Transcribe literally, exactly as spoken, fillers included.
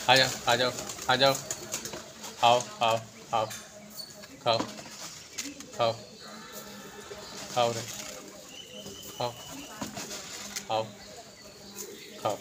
आ जाओ आ जाओ आ जाओ। आओ आओ आओ। खाओ खाओ खाओ रे। खाओ आओ खाओ।